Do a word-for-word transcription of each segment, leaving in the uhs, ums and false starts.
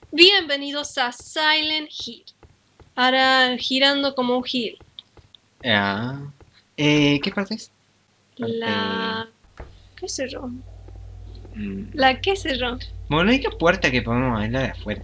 Bienvenidos a Silent Hill. Ahora girando como un hill. Ah. Eh, ¿qué parte es? La... ¿Qué sé yo? Mm. La qué sé yo. Bueno, la única puerta que podemos ver es la de afuera.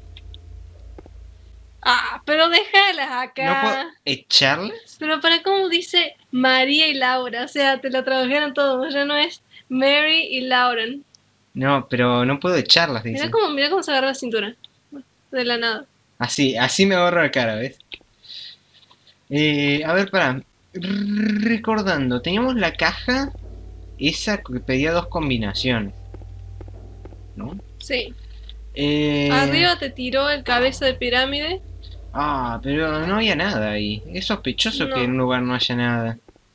Ah, pero déjalas ¿No puedo acá. echarlas? Pero para cómo dice María y Laura. O sea, te lo tradujeron todos. Ya no es Mary y Lauren. No, pero no puedo echarlas, Mira dice. cómo, mira cómo se agarra la cintura. De la nada. Así, así me agarro la cara, ¿ves? Eh, a ver, pará. Recordando, teníamos la caja esa que pedía dos combinaciones, ¿no? Sí. Eh... Arriba te tiró el cabeza de pirámide. Ah, pero no había nada ahí. Es sospechoso que en No. un lugar no haya nada.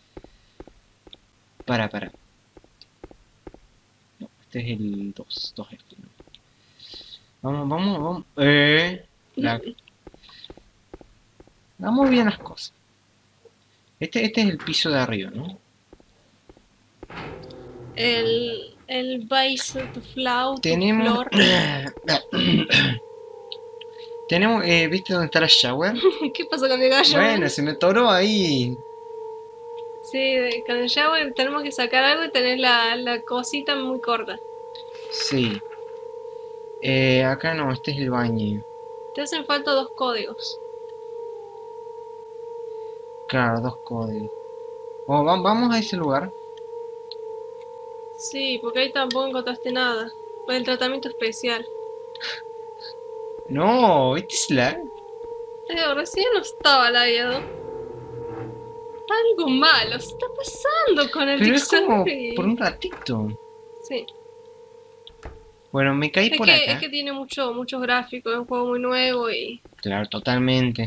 Para, para. No, este es el dos. dos este, ¿no? Vamos, vamos, vamos. Eh, la... Vamos bien las cosas. Este, este es el piso de arriba, ¿no? El... El base to flow, to Tenemos... floor. Tenemos... Eh, ¿viste dónde está la shower? ¿Qué pasó con el gallo? Bueno, se me atoró ahí. Sí, con el shower tenemos que sacar algo y tenés la, la cosita muy corta. Sí. Eh, acá no, este es el baño. Te hacen falta dos códigos. Claro, dos códigos. Oh, va- vamos a ese lugar. Sí, porque ahí tampoco encontraste nada. Fue el tratamiento especial. No, este es la... Eh, recién no estaba labiado. Algo malo se está pasando con el Pero es como diccionario. por un ratito. Sí. Bueno, me caí Es por que, es acá. que tiene mucho, muchos gráficos, es un juego muy nuevo y... Claro, totalmente.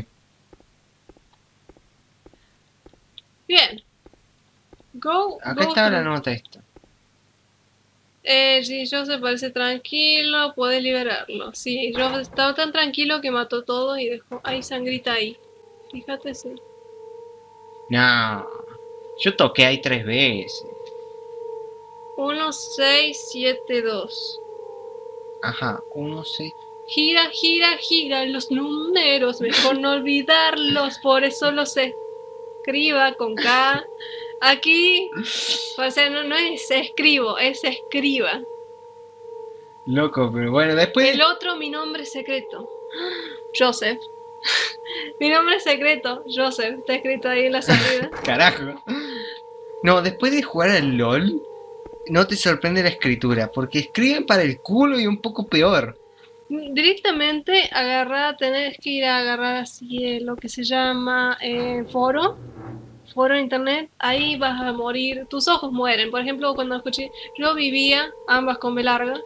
Bien. Go, Acá go estaba la through. nota esta. Eh, si Joseph parece tranquilo, puedes liberarlo. Sí, Joseph estaba tan tranquilo que mató todo y dejó... Hay sangrita ahí. Fíjate, sí. No. Yo toqué ahí tres veces. uno, seis, siete, dos. Ajá, uno, seis. Gira, gira, gira los números. Mejor no olvidarlos, por eso los escriba con K. Aquí, o sea, no, no es escribo, es escriba. Loco, pero bueno, después... El otro, mi nombre es secreto. Joseph. Mi nombre es secreto, Joseph. Está escrito ahí en la salida. Carajo. No, después de jugar al LOL, no te sorprende la escritura, porque escriben para el culo y un poco peor. Directamente agarrar, tenés que ir a agarrar así eh, lo que se llama eh, foro, foro de internet, ahí vas a morir, tus ojos mueren. Por ejemplo, cuando escuché, yo vivía, ambas con B larga,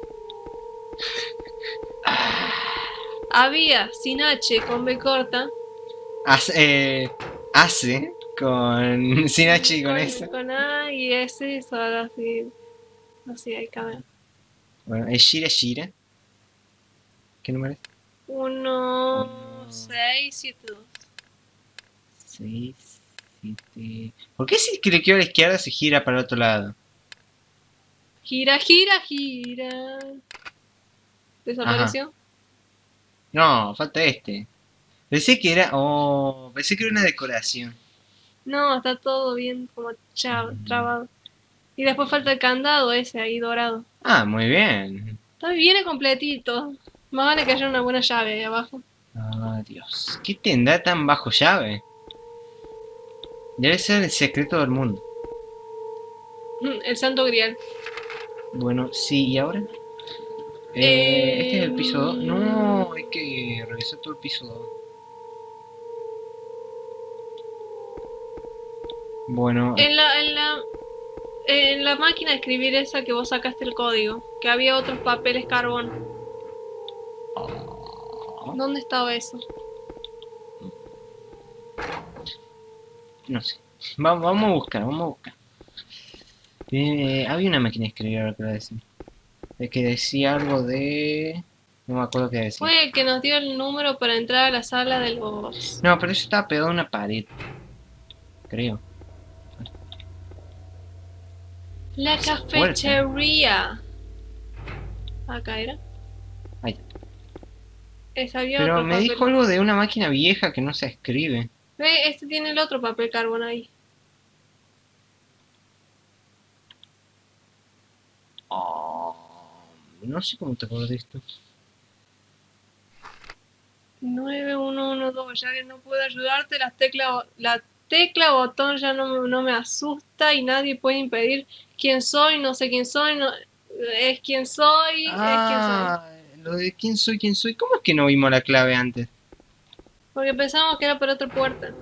había sin H con B corta, Hace, eh, hace con sin H y con, con, eso. con A y S, solo así, así hay que ver. Bueno, es Shira Shira. ¿Qué número es? uno, seis, siete, dos. seis, siete... ¿Por qué si cliqueo a la izquierda se gira para el otro lado? Gira, gira, gira. ¿Desapareció? Ajá. No, falta este. Pensé que era... Oh, pensé que era una decoración. No, está todo bien como trabado. Y después falta el candado ese ahí dorado. Ah, muy bien. Está viene completito. Más vale que haya una buena llave ahí abajo. Ah, Dios. ¿Qué tendrá tan bajo llave? Debe ser el secreto del mundo. El santo grial. Bueno, sí, ¿y ahora? Eh, Eh... Este es el piso dos. No, hay que revisar todo el piso dos. Bueno. En la, en la, en la máquina de escribir esa que vos sacaste el código, que había otros papeles carbón. ¿Dónde estaba eso? No sé. Va, vamos a buscar, vamos a buscar. Eh, había una máquina de escribir ahora que lo decía. De que decía algo de... No me acuerdo qué decía. Fue el que nos dio el número para entrar a la sala de los... No, pero eso estaba pegado a una pared. Creo. La Fuerte. ¿eh? cafetería. Acá era. Ahí está. Ahí está. Ahí está. Ahí está. Ahí está. Ahí está. Ahí está. Ahí está. Ahí está. Ahí está. Ahí está. Ahí está. Ahí está. Ahí está. Ahí está. Ahí está. Ahí está. Ahí está. Ahí está. Es, había Pero otro me papel. dijo algo de una máquina vieja que no se escribe. Ve, este tiene el otro papel carbón ahí. Oh, no sé cómo te acordás de esto. nueve uno uno dos, ya que no puedo ayudarte, las teclas, la tecla botón ya no, me- no me asusta y nadie puede impedir quién soy, no sé quién soy, no, es quién soy, es quién soy. Ah, lo de quién soy, quién soy. ¿Cómo es que no vimos la clave antes? Porque pensamos que era para otra puerta.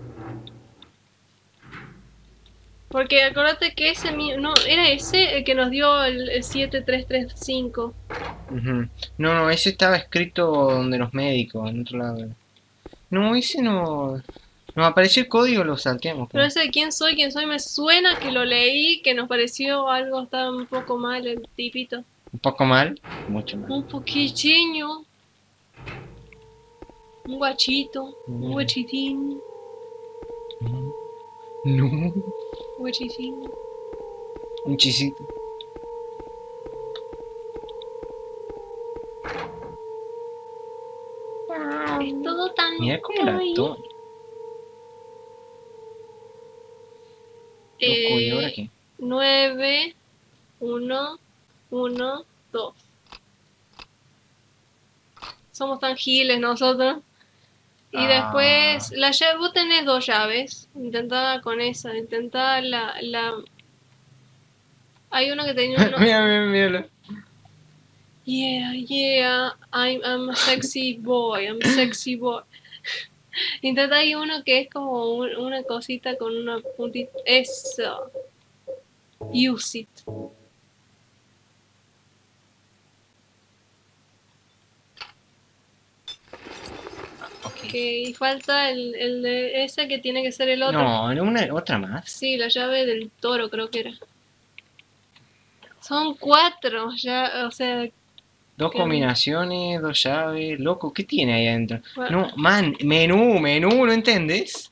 Porque acuérdate que ese mío, no, era ese el que nos dio el, el siete tres tres cinco. Ujú. No, no, ese estaba escrito donde los médicos, en otro lado. No, ese no. Nos apareció el código, lo salteamos, Pero creo. ese de quién soy, quién soy, me suena que lo leí, que nos pareció algo, estaba un poco mal el tipito. Un poco mal, mucho mal. Un poquitinho, un guachito, un Mm, guachitín, mm, No, un guachitín. un chisito. Es todo tan Mira cómo la kawaii. to- Loco, ¿y ahora Eh, qué? nueve, uno, uno, dos. Somos tan giles nosotros. Y Ah. después, la llave, vos tenés dos llaves. Intentá con esa, intentá la, la... Hay uno que tenía uno... Mira, mira, míralo. Yeah, yeah, I'm, I'm a sexy boy, I'm a sexy boy. Intenta hay uno que es como un- una cosita con una puntita. Eso. Use it. Ok. Que falta el, el de ese que tiene que ser el otro. No, no, una, otra más. Sí, la llave del toro creo que era. Son cuatro, ya, o sea, Dos que, combinaciones, dos llaves. Loco, ¿qué tiene ahí adentro? bueno, No, man, menú, menú, ¿no entendés?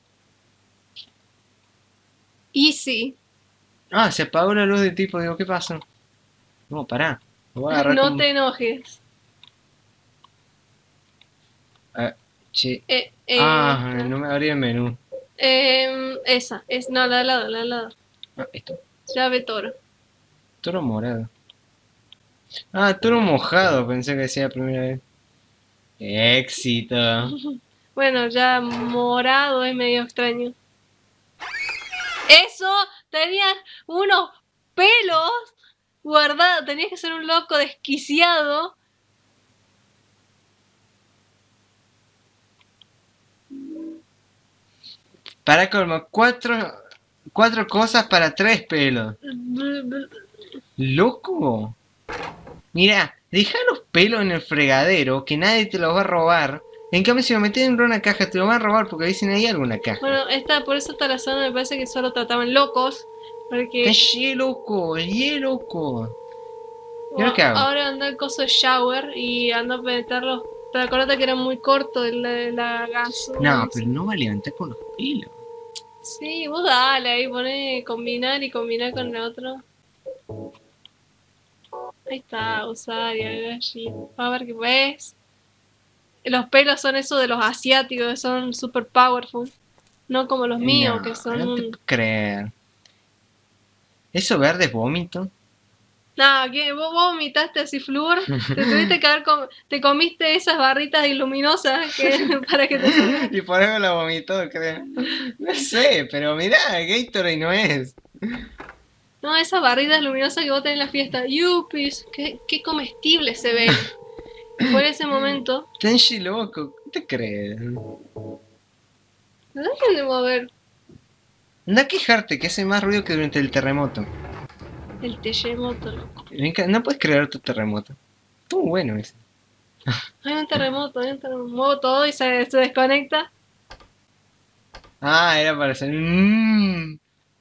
easy. Ah, se apagó la luz de tipo, digo, ¿qué pasa? No, pará. Lo voy a agarrar No como. te enojes. Ah, che. Eh, eh, Ah, no me abrí el menú. eh, esa, es, no, la de al lado, la de al lado. Ah, esto. Llave toro. Toro morado. Ah, toro mojado, pensé que decía la primera vez. Éxito. Bueno, ya morado es medio extraño. Eso, tenías unos pelos guardados, tenías que ser un loco desquiciado. Para colmo, cuatro, cuatro cosas para tres pelos. ¿Loco? Mira, deja los pelos en el fregadero, que nadie te los va a robar. En cambio, si lo metes en una caja, te lo van a robar porque dicen ahí alguna caja. Bueno, esta, por eso esta la zona me parece que solo trataban locos. Porque Está ye loco, ye loco. ¿Y ahora bueno, qué hago? ahora anda el coso de shower y anda a penetrarlos. Pero acuérdate que era muy corto el de la gas. No, pero no va a levantar con los pelos. Sí, vos dale ahí, pone combinar y combinar con el otro. Ahí está, usar y allí. A ver qué ves. Los pelos son esos de los asiáticos, que son super powerful. No como los míos, No, que son no te un... puedo creer. ¿Eso verde es vómito? No, ¿qué? ¿Vos, vos vomitaste así flúor? Te tuviste que haber com... Te comiste esas barritas iluminosas que... para que te salgan. Y por eso la vomitó, creo. No sé, pero mirá, Gatorade no es. No, esas barritas luminosas que vos tenés en la fiesta. Yuppies, qué, qué comestibles se ven. Fue en ese momento. Tenshi loco, ¿qué te crees? No dejen de mover Anda a quejarte que hace más ruido que durante el terremoto. el terremoto, loco. Venga, no puedes crear otro terremoto. Estuvo bueno ese. Hay un terremoto, hay un terremoto. Muevo todo y se, se desconecta. Ah, era para hacer. Mmm.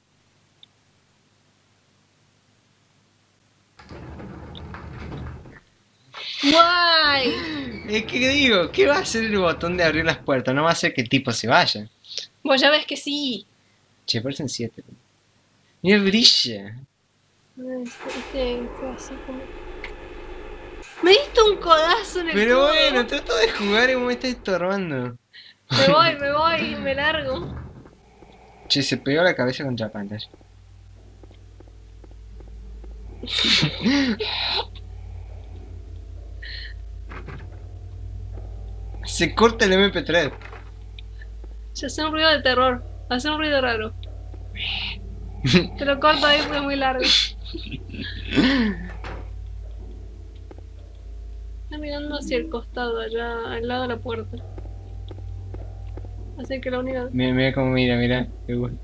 ¡Guay! Es que digo, ¿qué va a hacer el botón de abrir las puertas? No va a hacer que el tipo se vaya. Vos ya ves que sí. Che, parecen siete. Mira, brilla. Este, este, este así como... Me diste un codazo en el Pero codo. bueno, trato de jugar y me está estorbando. Me voy, me voy, me largo. Che, se pegó la cabeza contra la pantalla. Se corta el M P tres. Se hace un ruido de terror. Hace un ruido raro. Te lo corto ahí porque es muy largo. Está mirando hacia el costado, allá al lado de la puerta. Así que la única... Mira, mira cómo mira, mira. Me gusta.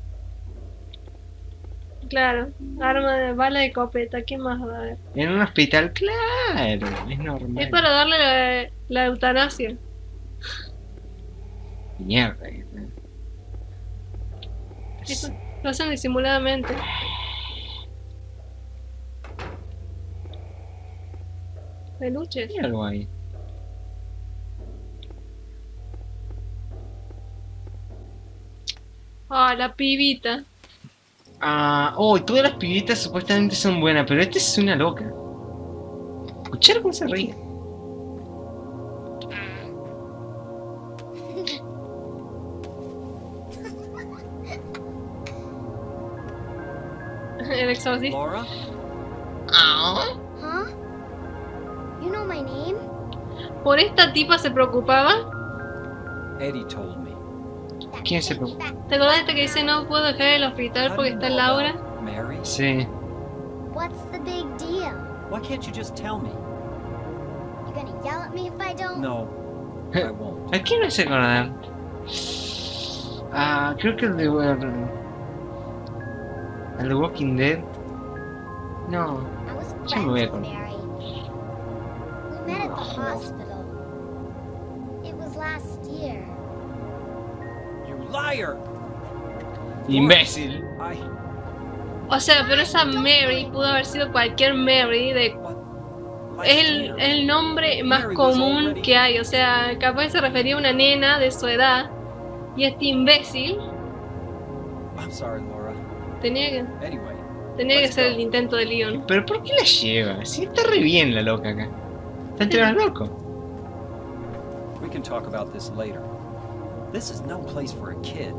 Claro, arma de bala de copeta, ¿qué más va a haber? En un hospital, claro, es normal. Es para darle la, la eutanasia. Mierda. Eso lo hacen disimuladamente. Peluches. Hay algo ahí. Ah, la pibita. Ah, oh, y todas las pibitas supuestamente son buenas, pero esta es una loca. Escuchar cómo se ríe. El exorcista. Laura? Ah. Huh? You know my name? Por esta tipa se preocupaba. Eddie told me. That ¿Quién se bitch preocupa? back- ¿Te acordás de esta que dice no puedo dejar el hospital How porque do you está know Laura? about Mary? Sí. What's the big deal? Why can't you just tell me? You gonna yell at me if I don't? No, I won't. ¿A quién me hace acordar? Ah, creo que el de... ¿El de Walking Dead? No. I was Ya me voy a friends with acordar. Mary. We met at the hospital. It was last year. You liar! Imbécil. I... O sea, pero esa Mary pudo haber sido cualquier Mary de... What? Es Last el, year? el nombre más Mary was común already- que hay. O sea, capaz se refería a una nena de su edad. Y este imbécil I'm sorry, Laura. tenía que, Anyway, tenía que Let's ser go. el intento de Leon. ¿Pero por qué la lleva? Si está re bien la loca acá. Está entre los locos. we can talk about this later. This is no place for a kid.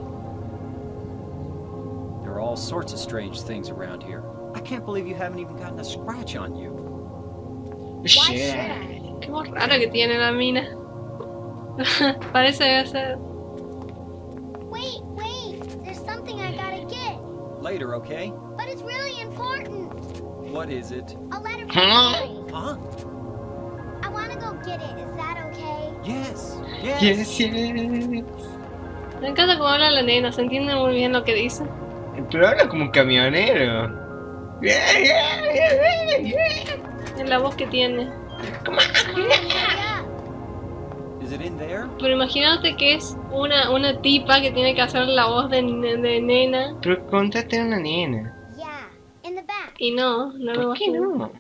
There are all sorts of strange things around here. I can't believe you haven't even gotten a scratch on you. Why should Yeah. I? Qué voz rara que tiene la mina. Parece que ser... Wait, wait. There's something I gotta get. Later, okay? But it's really important. What is it? A letter from Huh? Mary. Huh? I wanna go get it. Is that okay? Yes. Yes. Yes, yes. Me encanta cómo habla la nena, se entiende muy bien lo que dice. Pero habla como un camionero. Yeah, yeah, yeah, yeah. Es la voz que tiene. Come on, hurry up. Is it in there? Pero imagínate que es una, una tipa que tiene que hacer la voz de, de nena. Pero contate a una nena. Yeah, in the back. Y no, no lo ¿Por qué imagino. no?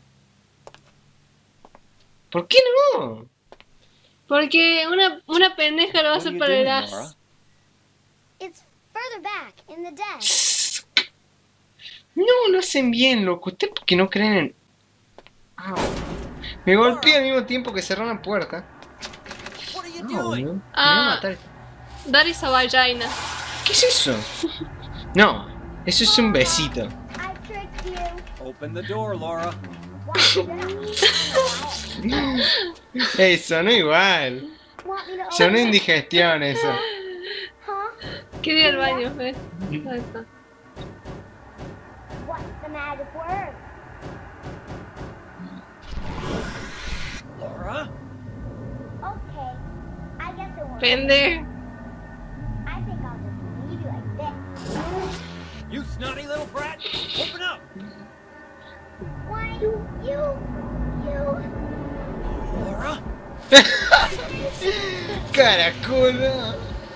¿Por qué no? Porque una, una pendeja lo va a What are hacer you para el doing, as. Laura? It's further back in the desk. No, lo hacen bien, loco. Ustedes porque no creen en... Au. Me golpeé al mismo tiempo que cerró una puerta. What are you No, doing? boludo. Me Ah. va a matar. Dar esa vagina. ¿Qué es eso? No, eso es un besito. I tricked you. Open the door, Laura. Want me to, Ey, sonó igual. want me to Sonó open it? indigestión eso. Huh? Quiero ir al baño, ¿ves? Ahí está. What's the magic word? Laura? Okay. I guess it won't. Pende. I think I'll just leave you like this. You snotty little brat! Open up! Why you, you, you. Laura? Caracola.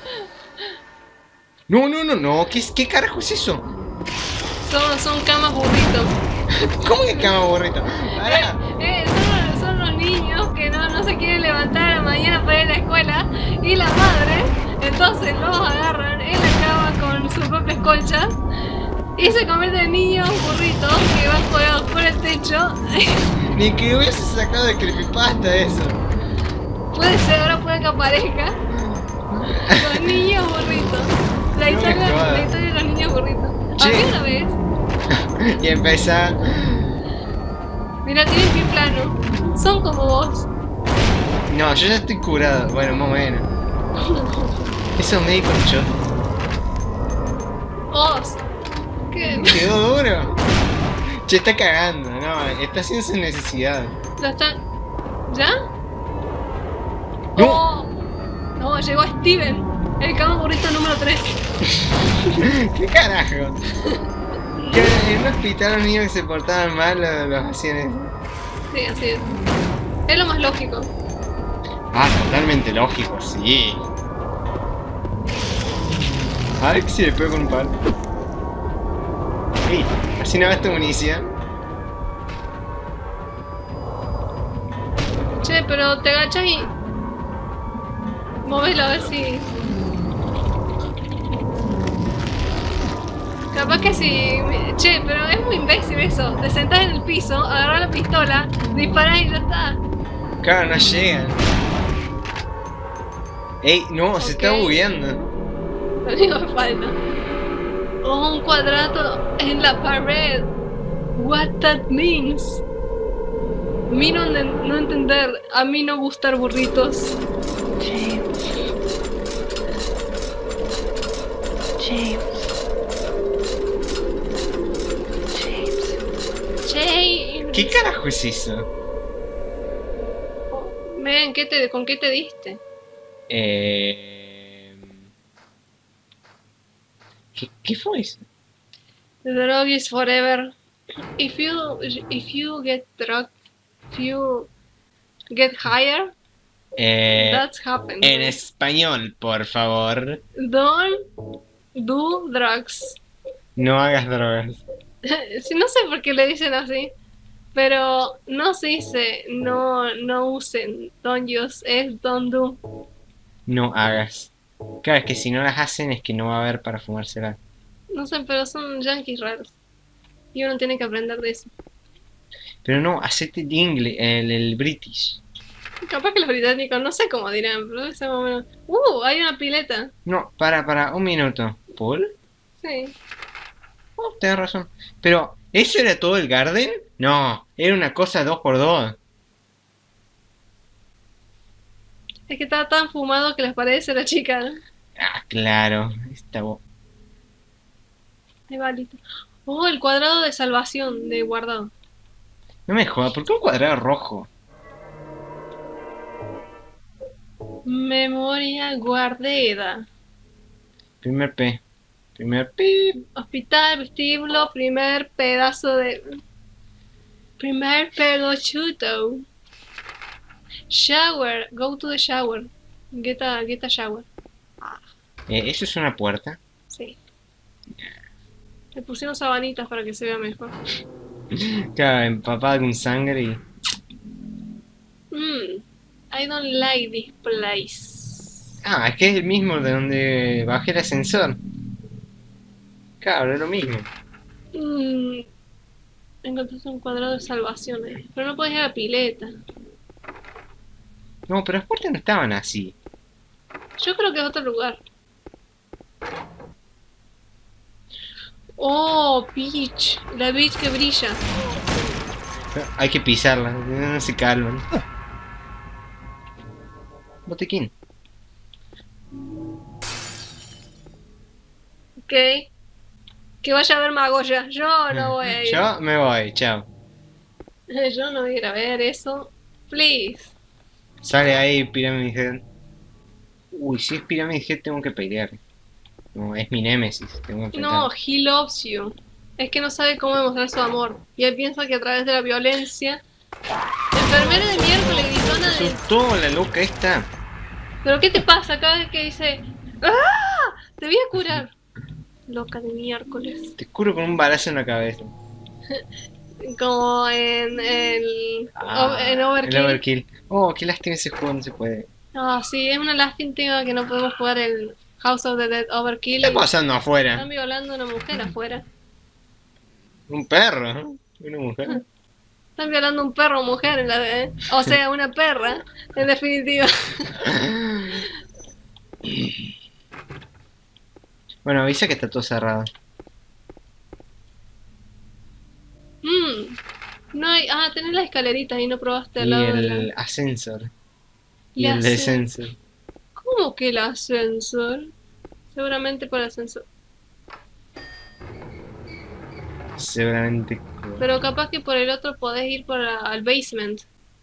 No, no, no, no. ¿Qué, qué carajo es eso? Son, son camas burritos. ¿Cómo que cama borrito? Pará. Eh, son, son los niños que no, no se quieren levantar a la mañana para ir a la escuela y la madre, entonces los agarran en la cama con sus propias colchas y se convierten en niños burritos que van colgados por el techo Ni que hubiese sacado de creepypasta eso. Puede ser, ahora puede que aparezca. Los niños burritos. La No me historia, jodas. la historia de los niños burritos. Che. ¿Había una vez? Y empieza. Mira, tienen pie plano. Son como vos. No, yo ya estoy curado. Bueno, más o menos. Esos médicos yo. Vos. ¿Qué? Quedó duro. Che, está cagando, no, está haciendo su necesidad. ¿Lo están...? ¿Ya? No. Oh. No, llegó Steven. El cama burrito número tres. ¿Qué carajo? Que en un hospital los niños que se portaban mal los, los hacían eso. Sí, así es. Es lo más lógico. Ah, totalmente lógico, sí. A ver si le pego con un palo. Ey, así no gasta munición. Che, pero te agachas y... Móvelo a ver si... Capaz que si... Che, pero es muy imbécil eso. Te sentás en el piso, agarrás la pistola, disparás y ya está. Claro, no llegan. Ey, no, se está Ok. bugueando. Lo único que falta. Oh, un cuadrado en la pared. What that means? A mí no, no entender. A mí no gustar burritos. James. James. James. Che. ¿Qué carajo es eso? Men, ¿qué te, ¿con qué te diste? Eh... ¿Qué, ¿Qué fue eso? The drug is forever. If you if you get drug, if you get higher, Eh, that's happened. en español, por favor. Don't do drugs. No hagas drogas. Sí, no sé por qué le dicen así, pero no se dice no no usen, don't use, es don't do. No hagas. Claro, es que si no las hacen es que no va a haber para fumársela. No sé, pero son yankees raros. Y uno tiene que aprender de eso. Pero no, hacete el inglés, el, el british. Capaz que los británicos, no sé cómo dirán, pero ese más o menos. Uh, hay una pileta. No, para, para, un minuto. ¿Paul? Sí. Oh, tenés razón. Pero, ¿eso era todo el garden? No, era una cosa dos por dos. Es que estaba tan fumado que les parece la chica. Ah, claro. Esta bo- Ahí va, listo. Oh, el cuadrado de salvación de guardado. No me jodas, ¿por qué un cuadrado rojo? Memoria guardada. Primer P. Primer P. Hospital, vestíbulo, primer pedazo de... Primer pelochuto. Shower, go to the shower. Get a, get a shower. Eh, ¿Eso es una puerta? Sí. Le pusimos sabanitas para que se vea mejor. Claro, empapada con sangre y... Mm, I don't like this place. Ah, es que es el mismo de donde bajé el ascensor. Claro, es lo mismo. Mm, encontraste un cuadrado de salvación ahí. Pero no podés ir a la pileta. No, pero las puertas no estaban así. Yo creo que es otro lugar. Oh, Peach. La Peach que brilla. Pero hay que pisarlas, no se calman. Botequín. Ok. Que vaya a ver Magoya. Yo no voy a ir. Yo me voy, chao. Yo no voy a ir a ver eso. Please. Sale ahí Pyramid Head. Uy, si es Pyramid Head tengo que pelear. No, es mi némesis, tengo que enfrentar. No, he loves you. Es que no sabe cómo demostrar su amor. Y él piensa que a través de la violencia. Enfermera de miércoles gritona de. Asustó la loca esta. ¿Pero qué te pasa cada vez que dice ¡ah! Te voy a curar. Loca de miércoles. Te curo con un balazo en la cabeza. Como en el. Ah, en Overkill. el Overkill. Oh, qué lástima ese juego, no se puede. Ah, sí, es una lástima que no podemos jugar el House of the Dead Overkill. ¿Qué está pasando Están afuera? violando a una mujer afuera. Un perro, ¿no? Una mujer. Están violando un perro o mujer, en la de... o sea, una perra, en definitiva. Bueno, avisa que está todo cerrado. Mm, no hay... Ah, tenés la escalerita y no probaste al Y lado de el la... ascensor. Y Le el hace- descenso. ¿Cómo que el ascensor? Seguramente por ascensor. Seguramente. Pero capaz que por el otro podés ir por la- al basement.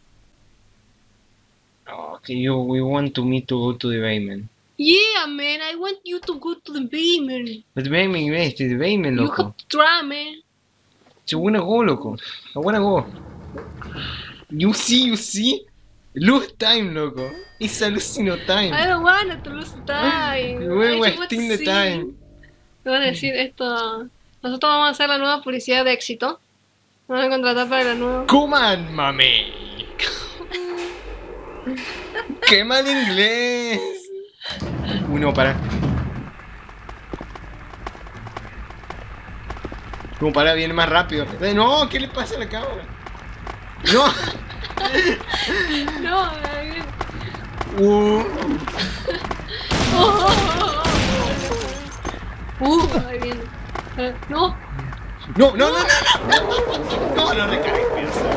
Oh, okay, you, we want to me to go to the basement. Yeah, man, I want you to go to the basement. But the basement, is the basement, You loco. have to try, man. I wanna go, loco. I wanna go. You see, you see? Lose time, loco. It's hallucino I time. don't wanna to lose time. We're I just want wasting to the see. time. Te van a decir esto. Nosotros vamos a hacer la nueva publicidad de éxito. Nos van a contratar para la nueva. Come on, mami. ¡Qué mal inglés! Uy, no, para. No, para, viene más rápido. Eh, No, ¿qué le pasa a la cámara? No. No, ahí viene. Uh, Oh, oh, oh, oh. Uh, ahí viene. Eh, No, no, no, no, no, no. No, no recargues, piensa.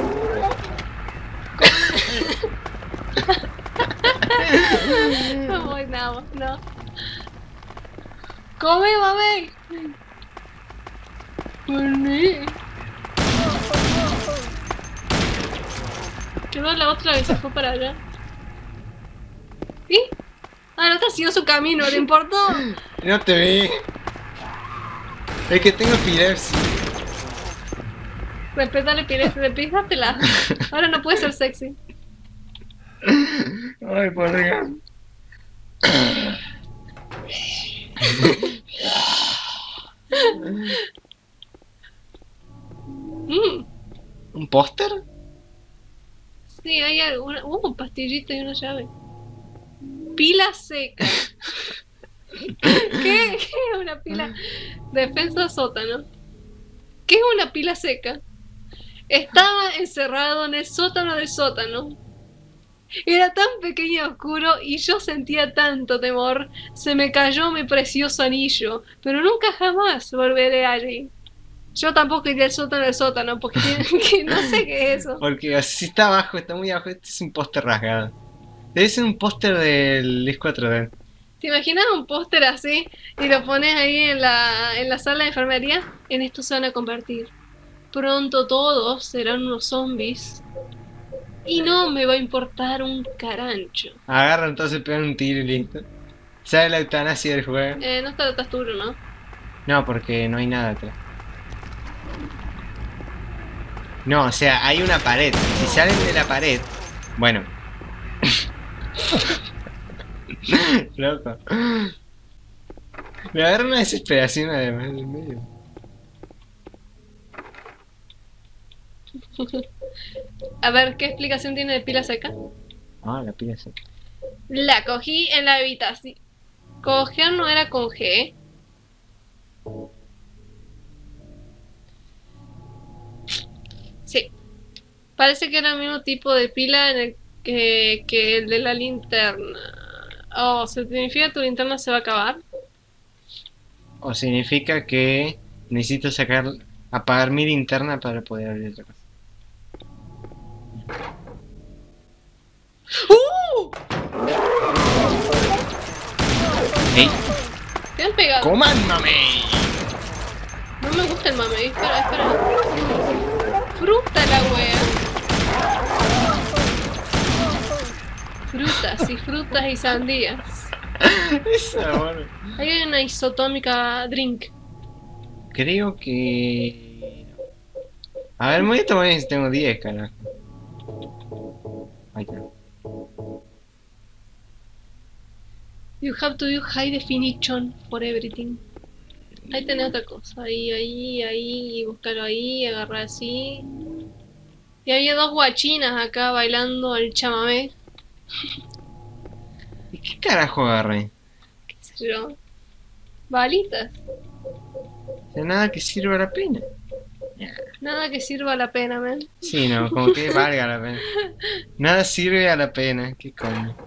no voy nada, no. Come, mami. Vení. Quedó la otra que se fue para allá. ¿Y? Ah, la otra siguió su camino, ¿le importó? No te vi. Es que tengo epilepsia. Respetale, Pires, repísatela. Ahora no puede ser sexy. Ay, por Dios. Mm. ¿Un póster? Sí, hay alguna. Uh, un pastillito y una llave. Pila seca. ¿Qué? ¿Qué es una pila? Defensa sótano. ¿Qué es una pila seca? Estaba encerrado en el sótano del sótano. Era tan pequeño y oscuro y yo sentía tanto temor. Se me cayó mi precioso anillo, pero nunca jamás volveré allí. Yo tampoco iré al sótano del sótano porque que no sé qué es eso. Porque así está abajo, está muy abajo. Este es un póster rasgado. Debe ser un póster del S cuatro D. ¿Te imaginas un póster así y lo pones ahí en la, en la sala de enfermería? En esto se van a convertir. Pronto todos serán unos zombies. Y no me va a importar un carancho. Agarra entonces, pegan un tiro y listo. ¿Sabe la eutanasia del juego? Eh, no está atrás tuyo, ¿no? No, porque no hay nada atrás. No, o sea, hay una pared. Si salen de la pared... Bueno. Loco. Me agarra una desesperación además en el medio. A ver, ¿qué explicación tiene de pila seca? Ah, la pila seca. La cogí en la habitación. Coger no era con G. Sí. Parece que era el mismo tipo de pila en el que, que el de la linterna. Oh, ¿significa que tu linterna se va a acabar? O significa que necesito sacar, apagar mi linterna para poder abrir otra cosa. ¡Uh! ¡Ey! Te han pegado. ¡Coman, mami! No me gusta el mame. Espera, espera. Fruta la wea. Frutas y frutas y sandías. Esa, bueno. Hay una isotómica drink. Creo que... A ver, me voy a tomar si tengo diez, carajo. Ahí está. You have to do high definition for everything. Ahí tenés otra cosa. Ahí, ahí, ahí. Y buscarlo ahí. Agarrar así. Y había dos guachinas acá bailando el chamamé. ¿Y qué carajo agarré? ¿Qué sé yo? Balitas. De nada que sirva la pena. Nada que sirva la pena, men. Sí, no, como que valga la pena. Nada sirve a la pena, qué coño.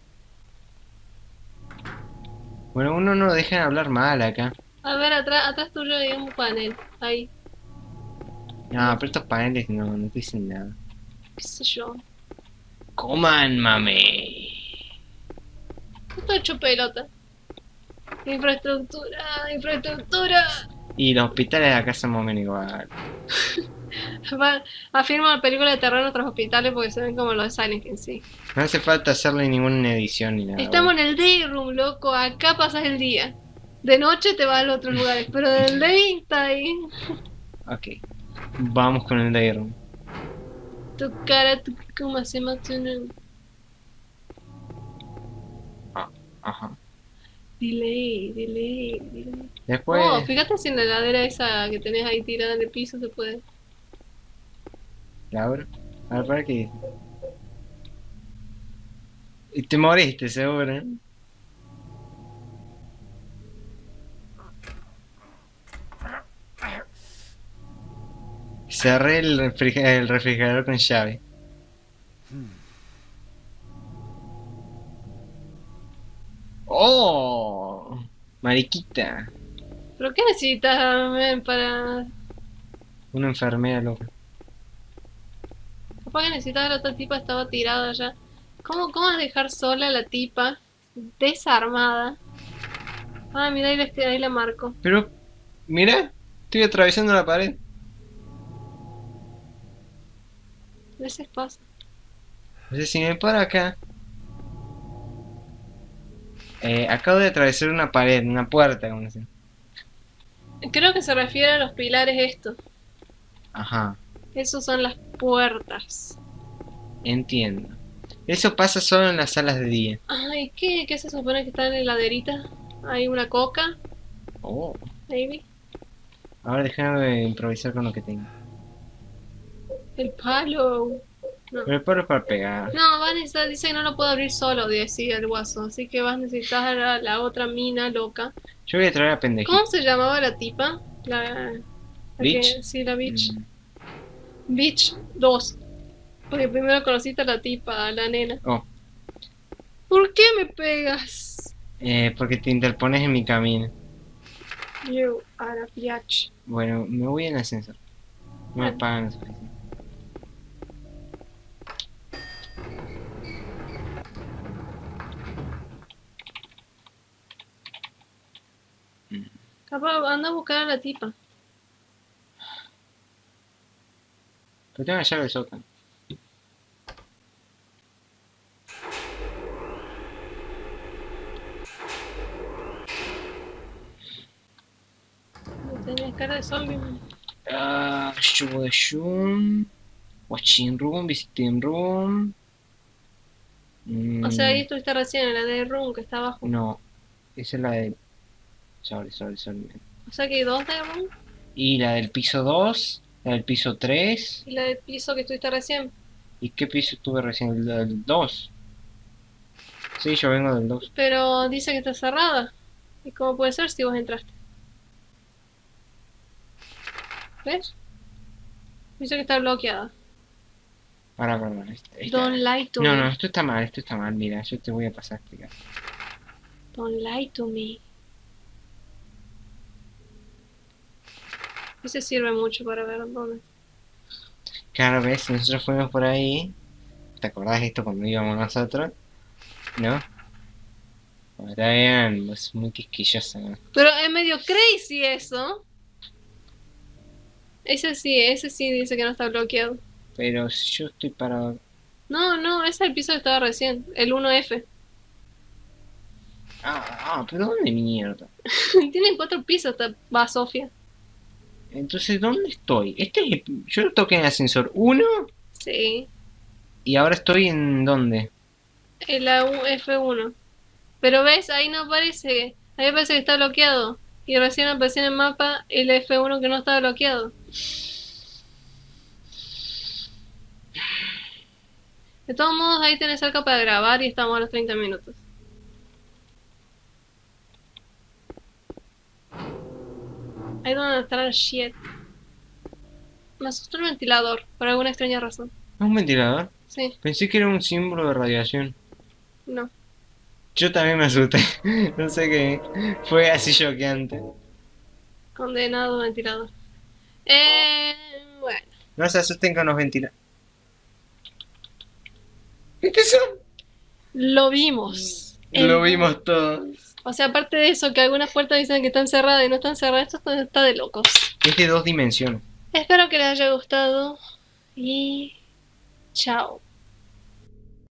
Bueno, uno no lo dejan hablar mal acá. A ver, atrás, atrás tuyo hay un panel. Ahí, No, pero estos paneles no, no te dicen nada. qué sé yo. Coman, mame. Esto hecho pelota. Infraestructura, infraestructura. Y los hospitales de acá son más o menos igual. Va- Afirma película de terror en nuestros hospitales porque se ven como los de Silent Hill, sí. No hace falta hacerle ninguna edición ni nada. Estamos bueno. en el day room, loco. Acá pasas el día. De noche te vas a los otros lugares, pero del day está ahí. Ok. Vamos con el day room. Tu cara, tu cómo se mata un Ajá. delay, delay, delay. Después. Oh, fíjate si en la heladera esa que tenés ahí tirada en el piso se puede. Laura. A ver, ¿para qué dice? Y te moriste, seguro. Cerré el, refri- el refrigerador con llave. ¡Oh! Mariquita. ¿Pero qué necesitas, men, para...? Una enfermera loca. Capaz que necesitas a la otra tipa, estaba tirada ya. ¿Cómo, cómo vas a dejar sola a la tipa? Desarmada. Ah, mira, ahí, la- ahí la marco. Pero, mira, estoy atravesando la pared. A veces pasa. No sé si me paro acá. Eh, acabo de atravesar una pared, una puerta, como se. Creo que se refiere a los pilares estos. Ajá, Esos son las puertas. entiendo. Eso pasa solo en las salas de día. Ay, ¿qué, qué se supone que está en la heladerita? Hay una coca, Oh. maybe. Ahora déjame improvisar con lo que tengo. El palo. Pero el palo es para pegar. No, vas a necesitar, dice que no lo puedo abrir solo, decía el guaso. Así que vas a necesitar a la, la otra mina loca. Yo voy a traer a pendejito. ¿Cómo se llamaba la tipa? La, la ¿Bitch? que- sí, la bitch. Mm. Bitch dos. Porque primero conociste a la tipa, a la nena. Oh, ¿Por qué me pegas? eh, porque te interpones en mi camino. You are a bitch. Bueno, me voy en ascensor. No me Ah. pagan lo suficiente. Capaz, anda a buscar a la tipa. Pero tengo la llave de sótano. No tenías cara de zombie. man. Ah, show shum. Watching room, visiting room. Mm, O sea, ahí estuviste recién en la de room que está abajo. No, esa es la de. Sorry, sorry, sorry. O sea que hay dos de room Y la del piso dos, la del piso tres. y la del piso que estuviste recién. ¿Y qué piso estuve recién? El del dos. Sí, yo vengo del dos. Pero dice que está cerrada. ¿Y cómo puede ser si vos entraste? ¿Ves? Dice que está bloqueada. Ahora, perdón. Esta, esta- Don't lie to No, me. no, esto está mal, esto está mal. Mira, yo te voy a pasar a explicar. Don't lie to me. Ese sirve mucho para ver dónde. Claro, ves, nosotros fuimos por ahí. ¿Te acordás de esto cuando íbamos nosotros? ¿No? Ahora vean, es muy quisquillosa, ¿no? Pero es medio crazy eso. Ese sí, ese sí dice que no está bloqueado. Pero si yo estoy parado. No, no, ese es el piso que estaba recién. El uno F. Ah, ah, pero ¿dónde mierda? Tienen cuatro pisos hasta va Sofía. Entonces, ¿dónde estoy? Este es el- Yo toqué en el ascensor uno Sí. y ahora estoy en ¿dónde? El F uno. Pero ves, ahí no aparece. Ahí parece que está bloqueado. Y recién apareció en el mapa el F uno que no está bloqueado. De todos modos, ahí tenés cerca para grabar y estamos a los treinta minutos. I don't understand shit. Me asustó el ventilador, por alguna extraña razón. ¿Es un ventilador? Sí, Pensé que era un símbolo de radiación. no. Yo también me asusté. No sé qué. Fue así choqueante. Condenado ventilador. Eh, bueno. No se asusten con los ventiladores. ¿Qué son? Lo vimos. Lo El- vimos todos. O sea, aparte de eso, que algunas puertas dicen que están cerradas y no están cerradas, esto está- está de locos. Es de dos dimensiones. Espero que les haya gustado y chao.